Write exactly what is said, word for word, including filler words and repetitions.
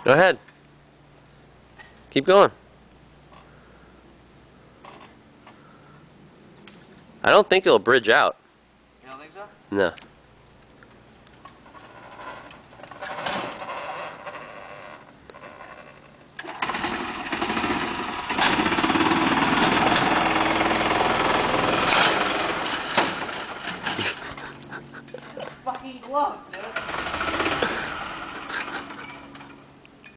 Go ahead. Keep going. I don't think it'll bridge out. You don't think so? No.